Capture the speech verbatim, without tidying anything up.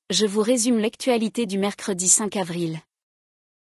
Je vous résume l'actualité du mercredi cinq avril.